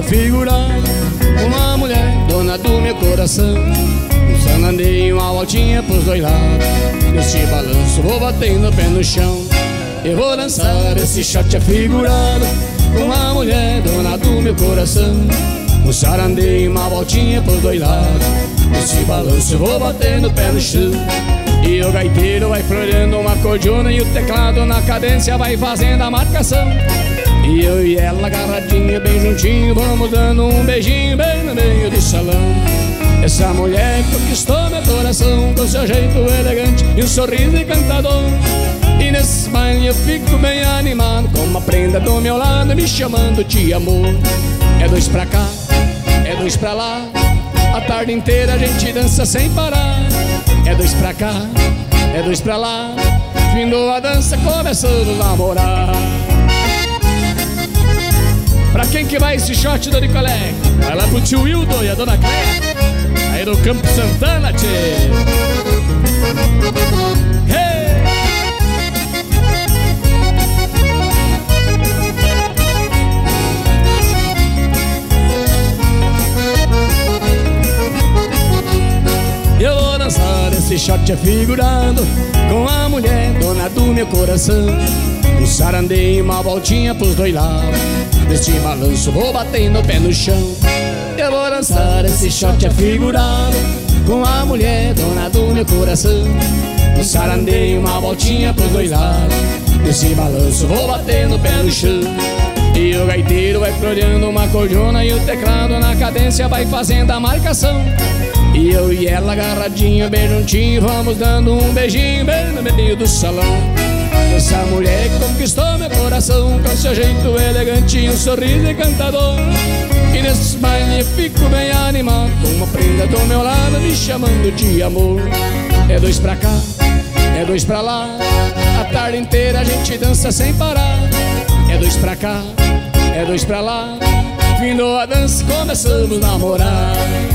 afigurado, uma mulher dona do meu coração. Um sanandeio, uma voltinha pros dois lados. Nesse balanço vou batendo o pé no chão. Eu vou dançar esse shot afigurado, uma mulher dona do meu coração. Um sarandeio, uma voltinha pros dois lados. Nesse balanço eu vou batendo o pé no chão. E o gaiteiro vai floreando uma cordiona, e o teclado na cadência vai fazendo a marcação. E eu e ela agarradinha bem juntinho, vamos dando um beijinho bem no meio do salão. Essa mulher conquistou meu coração com seu jeito elegante e um sorriso encantador. E nesse baile eu fico bem animado, com uma prenda do meu lado me chamando de amor. É dois pra cá, é dois pra lá, a tarde inteira a gente dança sem parar. É dois pra cá, é dois pra lá, findou a dança, começando a namorar. Pra quem que vai esse shot, Dona Nicolé? Vai lá pro tio Hildo e a Dona Cléia, aí no Campo Santana, tchê. Hey! Eu vou dançar esse shot afigurado, com a mulher dona do meu coração. Um sarandeio, uma voltinha pros dois lados. Neste balanço vou batendo o pé no chão. Eu vou dançar esse shot afigurado, com a mulher dona do meu coração. Um sarandeio, uma voltinha pros dois lados. Nesse balanço vou batendo o pé no chão. E o gaiteiro vai floreando uma cordiona, e o teclado na cadência vai fazendo a marcação. E eu e ela agarradinha bem juntinho, vamos dando um beijinho bem no meio do salão. Essa mulher conquistou meu coração com seu jeito elegante e um sorriso encantador. E nesse baile eu fico bem animado, com uma prenda do meu lado me chamando de amor. É dois pra cá, é dois pra lá, a tarde inteira a gente dança sem parar. É dois pra cá, é dois pra lá, findou a dança, começamos a namorar.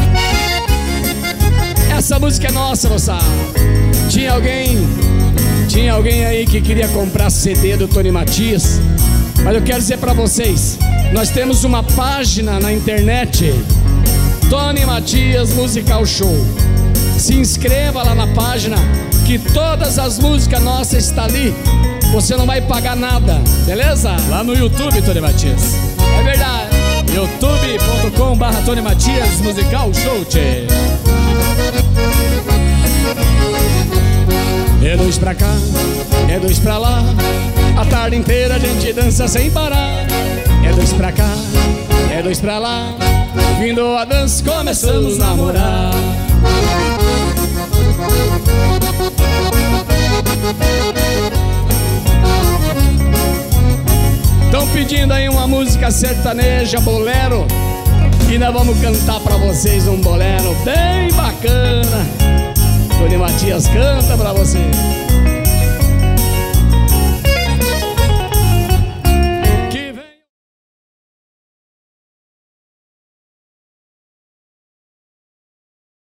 Essa música é nossa, moçada. Tinha alguém aí que queria comprar CD do Tony Matias, mas eu quero dizer pra vocês, nós temos uma página na internet, Tony Matias Musical Show. Se inscreva lá na página, que todas as músicas nossas estão ali. Você não vai pagar nada, beleza? Lá no YouTube, Tony Matias. É verdade. youtube.com/Tony Matias Musical Show, tchê. É dois pra cá, é dois pra lá, a tarde inteira a gente dança sem parar. É dois pra cá, é dois pra lá, findou a dança, começamos a namorar. Estão pedindo aí uma música sertaneja, bolero, e nós vamos cantar pra vocês um bolero bem bacana. Tony Matias canta pra vocês.